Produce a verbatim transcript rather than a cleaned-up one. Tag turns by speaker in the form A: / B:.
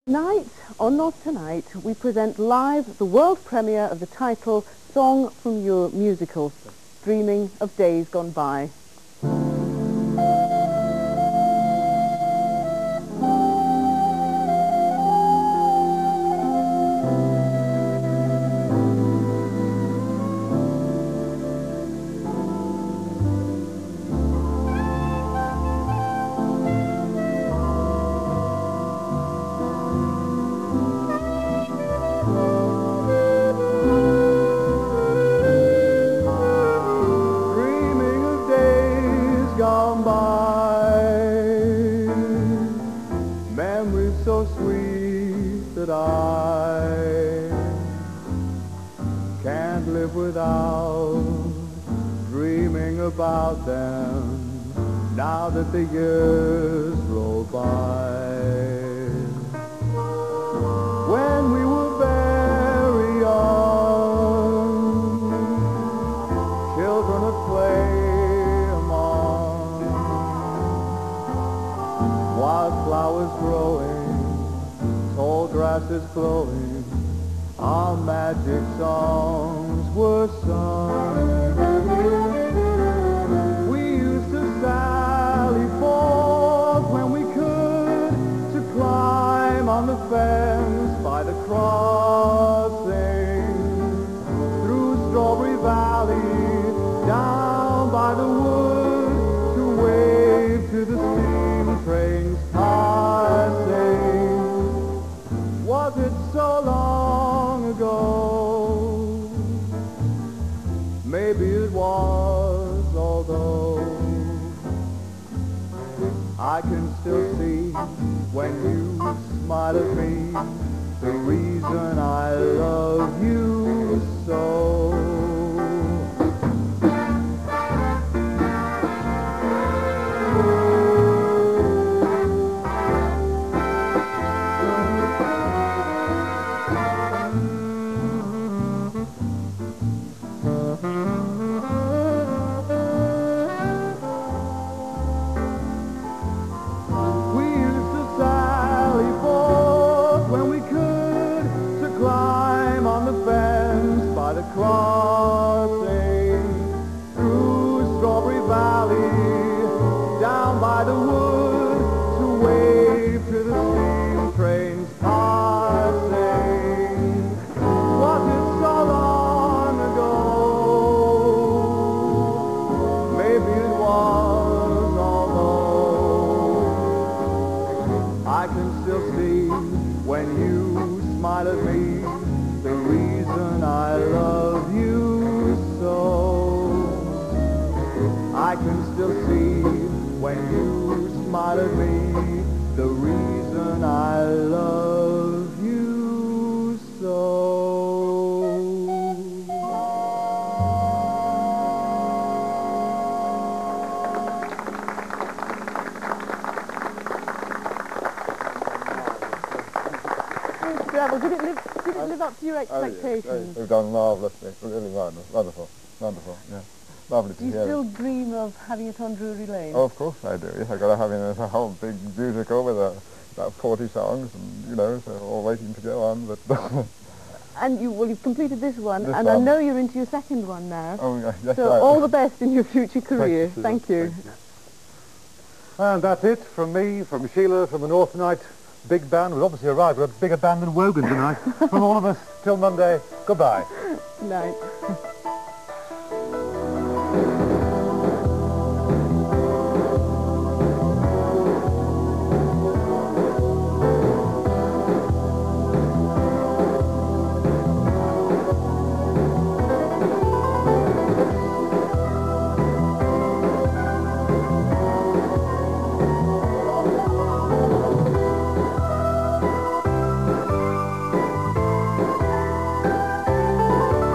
A: Tonight, or not tonight, we present live the world premiere of the title Song from Your Musical, Dreaming of Days Gone By.
B: Gone by, memories so sweet that I can't live without dreaming about them now that the years roll by. When we were very young, children at play, wildflowers growing, tall grasses glowing, our magic songs were sung. We used to sally forth when we could, to climb on the fence by the crossing, through Strawberry Valley, down by the wood, to wave to the steam trains passing. Was it so long ago? Maybe it was, although I can still see when you smile at me the reason I love you so. Crossing through Strawberry Valley, down by the wood, to wave to the steam trains passing. Was it so long ago? Maybe it was, although I can still see when you smile at me the reason I love you so. I can still see when you smile at me the reason I love you so.
A: Well, did it live, did it live up to your expectations?
C: Oh, yes. They've done marvellously, really wonderful, wonderful, wonderful, yeah. Lovely to
A: do you
C: hear
A: still
C: it.
A: dream of having it on Drury Lane?
C: Oh, of course I do, yes. I've got to have a whole big musical with a, about forty songs, and, you know, so all waiting to go on, but...
A: And you, well, you've completed this one,
C: this
A: and
C: one.
A: I know you're into your second one now.
C: Oh, yes, yes,
A: so
C: right.
A: all the best in your future career.
C: Thank
A: Thank
C: you.
A: you.
C: Thank you.
D: And that's it from me, from Sheila, from the North Night Big Band. We've obviously arrived with a bigger band than Wogan tonight. From all of us, till Monday, goodbye.
A: Good night.